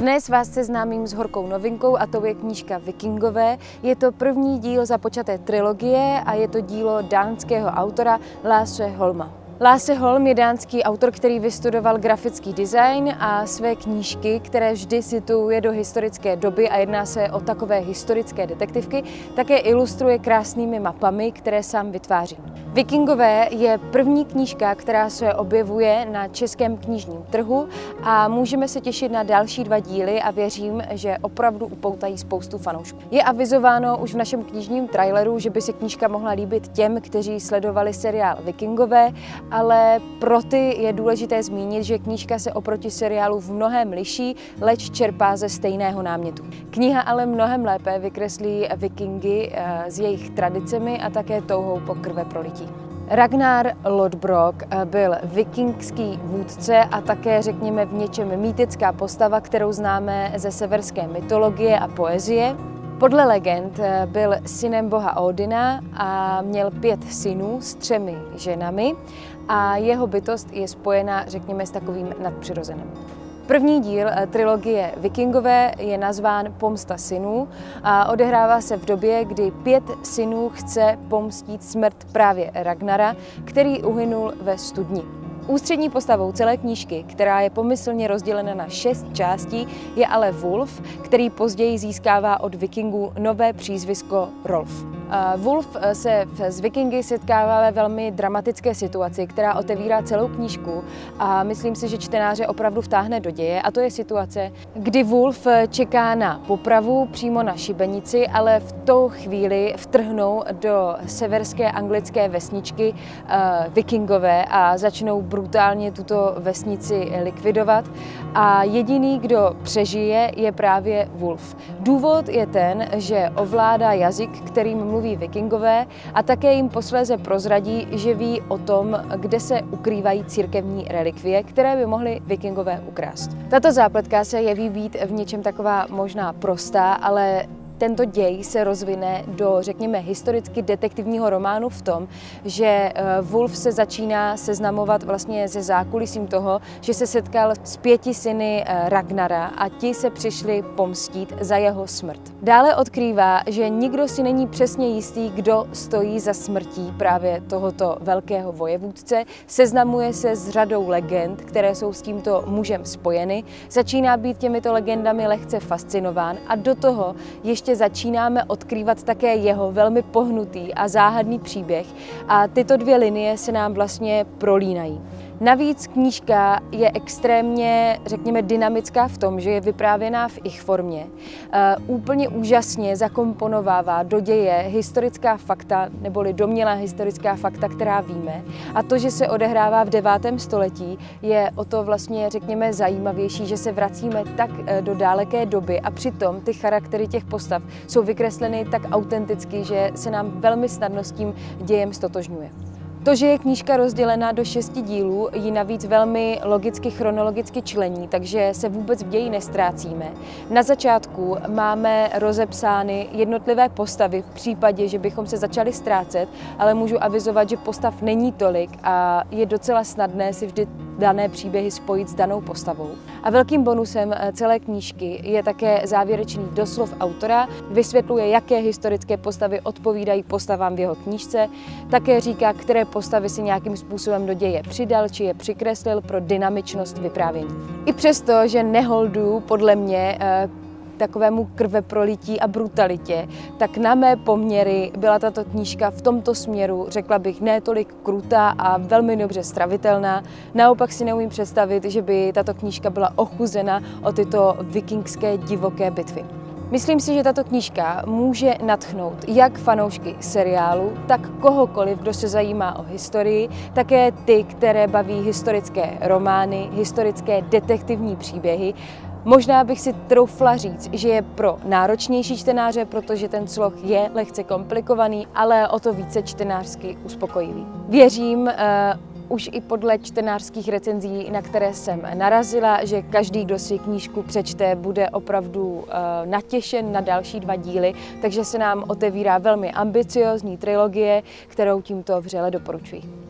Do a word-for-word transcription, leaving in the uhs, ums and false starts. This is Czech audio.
Dnes vás seznámím s horkou novinkou a to je knížka Vikingové. Je to první díl započaté trilogie a je to dílo dánského autora Lasse Holma. Lasse Holm je dánský autor, který vystudoval grafický design a své knížky, které vždy situuje do historické doby a jedná se o takové historické detektivky, také ilustruje krásnými mapami, které sám vytváří. Vikingové je první knížka, která se objevuje na českém knižním trhu a můžeme se těšit na další dva díly a věřím, že opravdu upoutají spoustu fanoušků. Je avizováno už v našem knižním traileru, že by se knížka mohla líbit těm, kteří sledovali seriál Vikingové, ale pro ty je důležité zmínit, že knížka se oproti seriálu v mnohém liší, leč čerpá ze stejného námětu. Kniha ale mnohem lépe vykreslí Vikingy s jejich tradicemi a také touhou po krveprolití. Ragnar Lodbrok byl vikingský vůdce a také, řekněme, v něčem mýtická postava, kterou známe ze severské mytologie a poezie. Podle legend byl synem boha Odina a měl pět synů s třemi ženami a jeho bytost je spojena, řekněme, s takovým nadpřirozeným. První díl trilogie Vikingové je nazván Pomsta synů a odehrává se v době, kdy pět synů chce pomstít smrt právě Ragnara, který uhynul ve studni. Ústřední postavou celé knížky, která je pomyslně rozdělena na šest částí, je ale Wulf, který později získává od Vikingů nové přízvisko Rolf. Wulf se s Vikingy setkává ve velmi dramatické situaci, která otevírá celou knížku a myslím si, že čtenáře opravdu vtáhne do děje, a to je situace, kdy Wulf čeká na popravu přímo na šibenici, ale v tou chvíli vtrhnou do severské anglické vesničky uh, Vikingové a začnou brutálně tuto vesnici likvidovat a jediný, kdo přežije, je právě Wulf. Důvod je ten, že ovládá jazyk, kterým mluví Vikingové a také jim posléze prozradí, že ví o tom, kde se ukrývají církevní relikvie, které by mohly Vikingové ukrást. Tato zápletka se jeví být v něčem taková možná prostá, ale tento děj se rozvine do, řekněme, historicky detektivního románu v tom, že Wulf se začíná seznamovat vlastně se zákulisím toho, že se setkal s pěti syny Ragnara a ti se přišli pomstít za jeho smrt. Dále odkrývá, že nikdo si není přesně jistý, kdo stojí za smrtí právě tohoto velkého vojevůdce, seznamuje se s řadou legend, které jsou s tímto mužem spojeny, začíná být těmito legendami lehce fascinován a do toho ještě začínáme odkrývat také jeho velmi pohnutý a záhadný příběh a tyto dvě linie se nám vlastně prolínají. Navíc knížka je extrémně, řekněme, dynamická v tom, že je vyprávěná v ich formě. Uh, úplně úžasně zakomponovává do děje historická fakta, neboli domnělá historická fakta, která víme. A to, že se odehrává v devátém století, je o to vlastně, řekněme, zajímavější, že se vracíme tak do dáleké doby a přitom ty charaktery těch postav jsou vykresleny tak autenticky, že se nám velmi snadno s tím dějem stotožňuje. To, že je knížka rozdělena do šesti dílů, ji navíc velmi logicky, chronologicky člení, takže se vůbec v ději nestrácíme. Na začátku máme rozepsány jednotlivé postavy v případě, že bychom se začali ztrácet, ale můžu avizovat, že postav není tolik a je docela snadné si vždy dané příběhy spojit s danou postavou. A velkým bonusem celé knížky je také závěrečný doslov autora, vysvětluje, jaké historické postavy odpovídají postavám v jeho knížce, také říká, které postavy si nějakým způsobem do děje přidal či je přikreslil pro dynamičnost vyprávění. I přesto, že neholduju podle mě takovému krveprolití a brutalitě, tak na mé poměry byla tato knížka v tomto směru, řekla bych, ne tolik krutá a velmi dobře stravitelná. Naopak si neumím představit, že by tato knížka byla ochuzena o tyto vikingské divoké bitvy. Myslím si, že tato knížka může nadchnout jak fanoušky seriálu, tak kohokoliv, kdo se zajímá o historii, také ty, které baví historické romány, historické detektivní příběhy. Možná bych si troufla říct, že je pro náročnější čtenáře, protože ten sloh je lehce komplikovaný, ale o to více čtenářsky uspokojivý. Věřím, uh, už i podle čtenářských recenzí, na které jsem narazila, že každý, kdo si knížku přečte, bude opravdu uh, natěšen na další dva díly, takže se nám otevírá velmi ambiciózní trilogie, kterou tímto vřele doporučuji.